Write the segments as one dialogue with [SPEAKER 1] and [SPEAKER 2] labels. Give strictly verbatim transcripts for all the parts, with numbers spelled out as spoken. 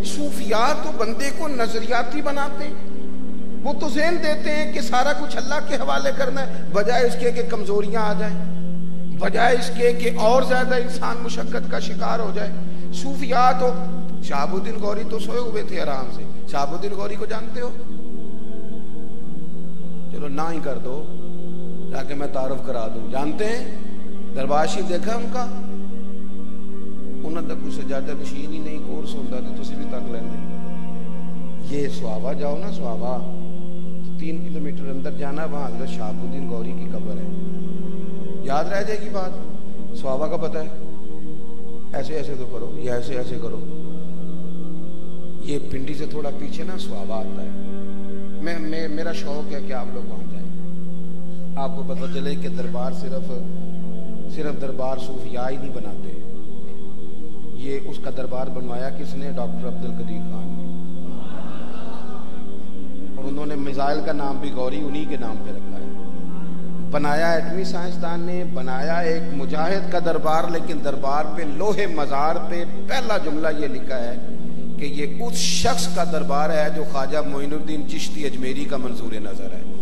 [SPEAKER 1] सूफिया तो बंदे को नजरियाती बनाते हैं, वो तो ज़हन देते हैं कि सारा कुछ अल्लाह के हवाले करना है, बजाय इसके कि कमजोरियां आ जाए, बजाय इसके कि और ज्यादा इंसान मुशक्कत का शिकार हो जाए। सूफिया तो, शहाबुद्दीन गौरी तो सोए हुए थे आराम से। शहाबुद्दीन गौरी को जानते हो? चलो ना ही कर दो, जाके मैं तारुफ करा दूं। जानते हैं? दरबार शरीफ देखा उनका? उन्होंने कुछ सजादा नशीन ही नहीं कोर्स होता तो तुसी भी तक लेंदे। ये सुहावा जाओ ना, सुहावा तो तीन किलोमीटर अंदर जाना, वहां हजरत शहाबुद्दीन गौरी की कब्र है। याद रह जाएगी बात। सुहावा का पता है, ऐसे ऐसे तो करो, या ऐसे ऐसे करो। ये पिंडी से थोड़ा पीछे ना सुहावा आता है। मैं, मैं मेरा शौक है कि आप लोग वहां जाएं, आपको पता चले कि दरबार सिर्फ सिर्फ दरबार सूफिया ही नहीं बनाते। ये उसका दरबार बनवाया किसने? डॉक्टर अब्दुल कदीर खान ने, और उन्होंने मिसाइल का नाम भी गौरी उन्हीं के नाम पे रखा है। बनाया एटमी साइंसदान ने, बनाया एक मुजाहिद का दरबार, लेकिन दरबार पे लोहे मजार पे पहला जुमला ये लिखा है कि ये उस शख्स का दरबार है जो ख्वाजा मोइनुद्दीन चिश्ती अजमेरी का मंजूर नजर है।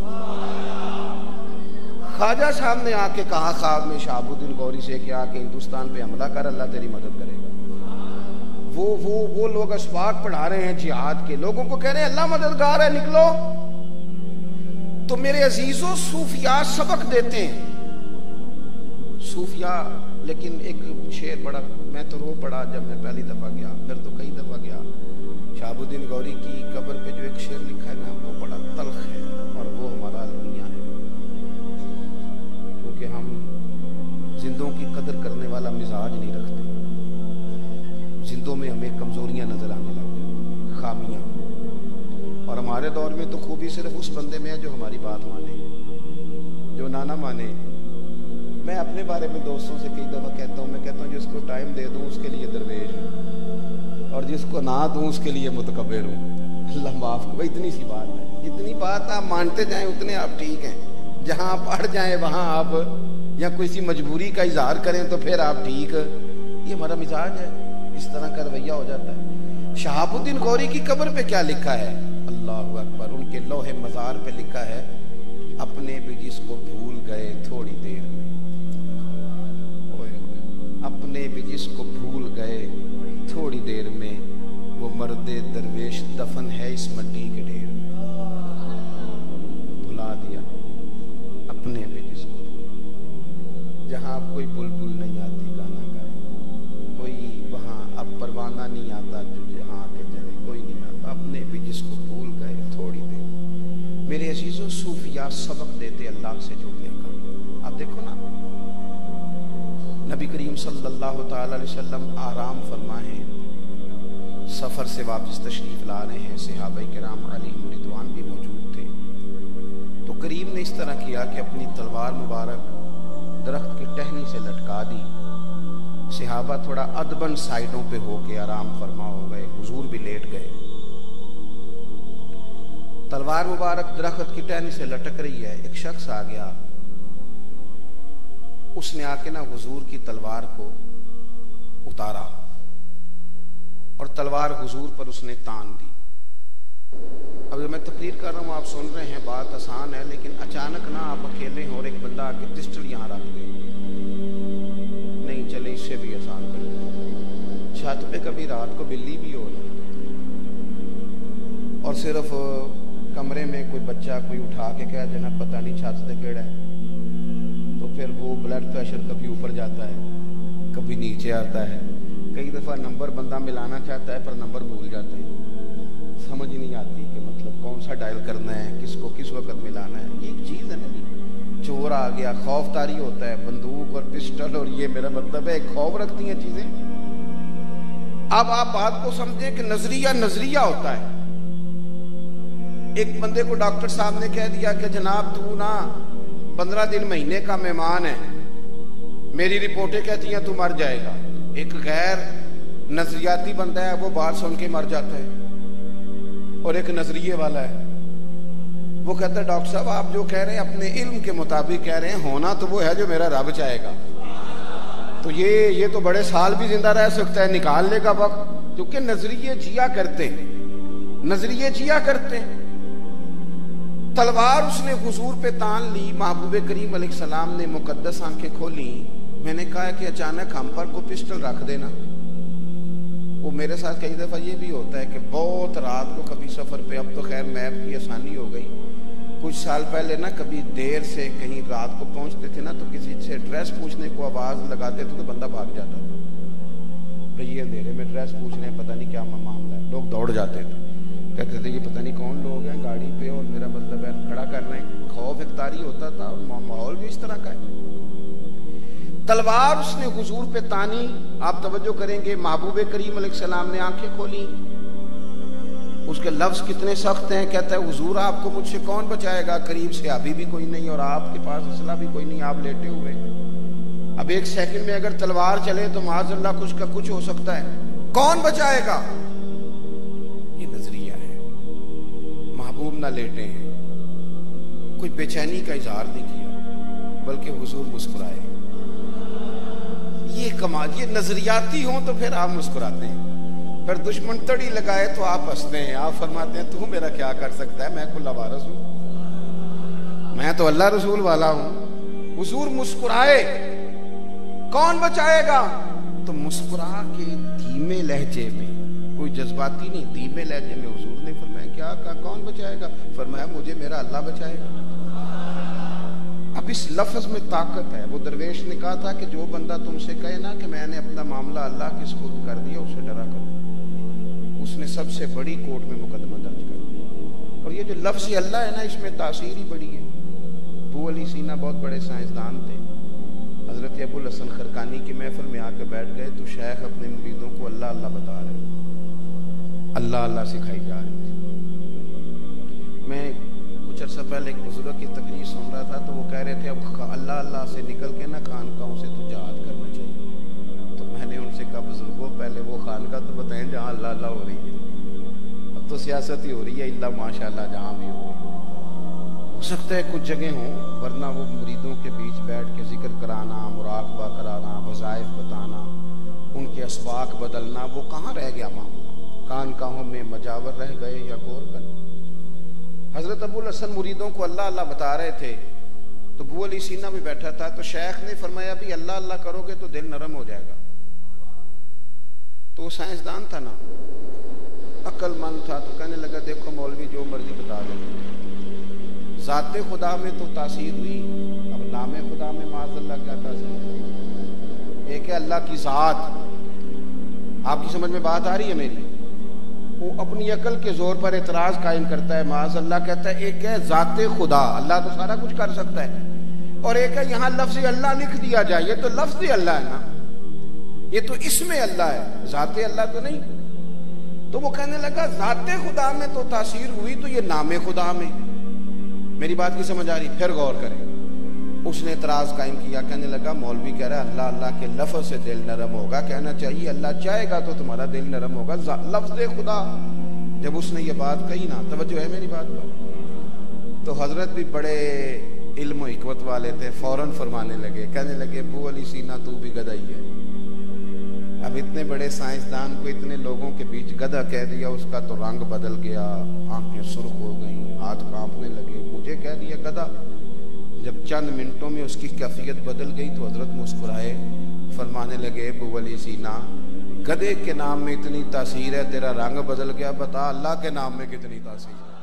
[SPEAKER 1] ख्वाजा साहब ने आके कहा ख्वाब में शहाबुद्दीन गौरी से कि आके हिंदुस्तान पे हमला कर, अल्लाह तेरी मदद करेगा। वो वो वो लोग असबाक पढ़ा रहे हैं जिहाद के, लोगों को कह रहे हैं अल्लाह मददगार है, निकलो। तो मेरे अजीजों, सूफिया सबक देते हैं, सूफिया। लेकिन एक शेर बड़ा, मैं तो रो पड़ा जब मैं पहली दफा गया, फिर तो कई दफा गया। शहाबुद्दीन गौरी की कब्र पे जो एक शेर लिखा है ना, वो बड़ा तल्ख है, और वो हमारा अलमिया है। क्योंकि हम जिंदों की कदर करने वाला मिजाज नहीं रखते, जिंदों में हमें कमजोरियां नजर आने लग जाती, खामियां। और हमारे दौर में तो खूबी सिर्फ उस बंदे में है जो हमारी बात माने, जो ना ना माने। मैं अपने बारे में दोस्तों से कई दफा कहता हूँ, मैं कहता हूँ जिसको टाइम दे दूं उसके लिए दरवेश हूँ, और जिसको ना दूं उसके लिए मुतकब्बिर हूँ। अल्लाह माफ करो। इतनी सी बात है, जितनी बात आप मानते जाएं उतने आप ठीक हैं। जहां आप अड़ जाएं वहां आप, या कोई सी मजबूरी का इजहार करें तो फिर आप ठीक। ये हमारा मिजाज है, इस तरह का रवैया हो जाता है। शहाबुद्दीन गौरी की कब्र पे क्या लिखा है? अल्लाहु अकबर। उनके लोहे मजार पे लिखा है, अपने भी जिसको भूल गए थोड़ी देर में, अपने भी जिसको भूल गए थोड़ी देर में, वो मर्दे दरवेश दफन है इस मट्टी के ढेर में। भुला दिया अपने भी जिसको। जहां अब कोई बुलबुल नहीं आती गाना गाए, कोई वहां अब परवाना नहीं आता जो जहां आके चले, कोई नहीं आता। अपने भी जिसको भूल गए थोड़ी देर। मेरे अजीजों, सूफिया सबक देते अल्लाह से जुड़ने का। आप देखो ना, नबी करीम सल्लल्लाहु ताला अलैहि वसल्लम आराम फरमाए, सफर से वापस तशरीफ ला रहे हैं, सहाबा किराम अलैहिम रिदवान भी मौजूद थे। तो करीम ने इस तरह किया कि अपनी तलवार मुबारक दरख्त की टहनी से लटका दी। सहाबा थोड़ा अदबन साइडों पे होके आराम फरमा हो गए, हुजूर भी लेट गए। तलवार मुबारक दरख्त की टहनी से लटक रही है, एक शख्स आ गया, उसने आके ना हुजूर की तलवार को उतारा और तलवार हुजूर पर उसने तान दी। अब मैं तकरीर कर रहा हूं, आप सुन रहे हैं, बात आसान है, लेकिन अचानक ना आप अकेले हो और एक बंदा आके पिस्टल यहां रख दे, नहीं चले इससे भी आसान कर दे। छत पे कभी रात को बिल्ली भी हो ना, और सिर्फ कमरे में कोई बच्चा कोई उठा के कह देना पता नहीं छत से केड़ा है, तो फिर वो ब्लड प्रेशर कभी ऊपर जाता है कभी नीचे आता है। कई दफा नंबर बंदा मिलाना चाहता है पर नंबर भूल जाते हैं, समझ ही नहीं आती कि मतलब कौन सा डायल करना है, किसको किस वक्त मिलाना है। ये एक चीज है ना जी, चोर आ गया, खौफ तारी होता है, बंदूक और पिस्टल, और ये मेरा मतलब है खौफ रखती हैं चीजें। अब आप बात को समझें कि नजरिया नजरिया होता है। एक बंदे को डॉक्टर साहब ने कह दिया कि जनाब तू ना पंद्रह दिन महीने का मेहमान है, मेरी रिपोर्टें कहती हैं तू मर जाएगा। एक गैर नजरियाती बंदा है, वो बात सुन के मर जाता है, और एक नजरिए वाला है, वो कहता है डॉक्टर साहब आप जो कह रहे हैं अपने इल्म के मुताबिक कह रहे हैं, होना तो वो है जो मेरा रब चाहेगा। तो ये ये तो बड़े साल भी जिंदा रह सकता है, निकाल लेगा वक्त क्योंकि नजरिए जिया करते हैं, नजरिए जिया करते हैं। तलवार उसने हुजूर पे तान ली, महबूब करीम अलैहिस्सलाम ने मुकद्दस आंखें खोली। मैंने कहा कि अचानक हम पर को पिस्टल रख देना। वो मेरे साथ कई दफा ये भी होता है कि बहुत रात को कभी सफर पे, अब तो खैर मैप की आसानी हो गई, कुछ साल पहले ना कभी देर से कहीं रात को पहुंचते थे ना, तो किसी से ड्रेस पूछने को आवाज लगाते थे तो बंदा भाग जाता था। भाई ये अंधेरे में ड्रेस पूछ रहे हैं, पता नहीं क्या मामला है। लोग दौड़ जाते थे, कहते थे ये पता नहीं कौन लोग हैं गाड़ी पे और मेरा मतलब है खड़ा कर रहे हैं। खौफ इख्तारी होता था और माहौल भी इस तरह का है। तलवार उसने हुजूर पे तानी। आप तवज्जो करेंगे, महबूब करीम अलैहिस्सलाम ने आंखें खोली। उसके लफ्ज कितने सख्त हैं। कहता है हुजूर आपको मुझसे कौन बचाएगा, करीब से अभी भी कोई नहीं और आपके पास असला भी कोई नहीं, आप लेटे हुए। अब एक सेकंड में अगर तलवार चले तो माज़अल्लाह कुछ का कुछ हो सकता है, कौन बचाएगा। ये नजरिया है। महबूब ना लेटे हैं, कोई बेचैनी का इजहार नहीं किया, बल्कि हुजूर मुस्कुराए। ये कमाल, ये नजरियाती हो तो फिर आप मुस्कुराते हैं, फिर दुश्मन तड़ी लगाए तो आप हंसते हैं। आप फरमाते हैं तू मेरा क्या कर सकता है, मैं खुला वारस हूं, मैं तो अल्लाह रसूल वाला हूं। हुजूर मुस्कुराए, कौन बचाएगा। तो मुस्कुरा के धीमे लहजे में, कोई जज्बाती नहीं, धीमे लहजे में हुजूर ने फरमाया क्या कहा, कौन बचाएगा। फरमाया मुझे मेरा अल्लाह बचाएगा। अब इस लफ्ज में ताकत है। वो दरवेश ने कहा था कि जो बंदा तुमसे कहे ना कि मैंने अपना मामला अल्लाह के सुपुर्द कर दिया, उसे डरा करो। उसने सबसे बड़ी कोर्ट में मुकदमा दर्ज कर दिया। और ये जो लफ्ज अल्लाह है ना, इसमें तासीर ही बड़ी है। अबू अली सीना बहुत बड़े साइंसदान थे। हजरत अबुल हसन खरकानी की महफिल में आके बैठ गए तो शेख अपने मुरीदों को अल्लाह अल्लाह बता रहे, अल्लाह अल्लाह सिखाई जा रही थी। मैं कुछ अर्सा पहले एक बुजुर्ग की तकरीर सुन रहा था तो वो कह रहे थे अब अल्लाह अल्लाह से निकल के ना खानकाहों से तो जहाद करना चाहिए। तो मैंने उनसे कहा बुजुर्गों पहले वो खानका तो बताएं जहाँ अल्लाह अल्लाह हो रही है। अब तो सियासत ही हो रही है, इल्ला माशाअल्लाह जहाँ भी हो। हो सकता है कुछ जगह हो, वरना वो मुरीदों के बीच बैठ के जिक्र कराना, मुराकबा कराना, वज़ाइफ बताना, उनके असबाक बदलना, वो कहाँ रह गया मामला। खानकाहों में मजावर रह गए या गोरकन। हजरत अबुल हसन मुरीदों को अल्लाह अल्लाह बता रहे थे तो अबू अली सीना भी बैठा था। तो शेख ने फरमाया भी अल्लाह अल्लाह करोगे तो दिल नरम हो जाएगा। तो वो साइंसदान था ना, अक्लमंद था, तो कहने लगा देखो मौलवी जो मर्जी बता दे, ज़ाते खुदा में तो तासीर हुई, अब नामे खुदा में माज़अल्लाह क्या तासीर। एक है अल्लाह की ज़ात। आपकी समझ में बात आ रही है मेरी। वो अपनी अकल के जोर पर एतराज कायम करता है, माज़अल्लाह कहता है। एक है ज़ाते खुदा, अल्लाह तो सारा कुछ कर सकता है, और एक है यहाँ लफ्ज़ अल्लाह लिख दिया जाए, ये तो लफ्ज़ अल्लाह है ना, ये तो इसमें अल्लाह है, ज़ाते अल्लाह तो नहीं। तो वो कहने लगा ज़ाते खुदा में तो तासीर हुई, तो ये नामे खुदा में। मेरी बात की समझ आ रही, फिर गौर करें। उसने एतराज कायम किया, कहने लगा मौलवी कह रहा है अल्लाह अल्लाह के लफ्ज से दिल नरम होगा, कहना चाहिए अल्लाह चाहेगा तो तुम्हारा दिल नरम होगा, लफ्ज खुदा। जब उसने ये बात कही ना, तवज्जो है मेरी बात पर, तो हजरत भी बड़े इल्म हिकमत वाले थे, फौरन फरमाने लगे, कहने लगे अबू अली सीना तू भी गधाई है। अब इतने बड़े साइंसदान को इतने लोगों के बीच गधा कह दिया, उसका तो रंग बदल गया, आंखें सुर्ख हो गई, हाथ कांपने लगे। मुझे कह दिया गधा। जब चंद मिनटों में उसकी कैफियत बदल गई तो हजरत मुस्कुराए, फरमाने लगे अबू अली सीना गधे के नाम में इतनी तासीर है, तेरा रंग बदल गया, बता अल्लाह के नाम में कितनी तासीर है।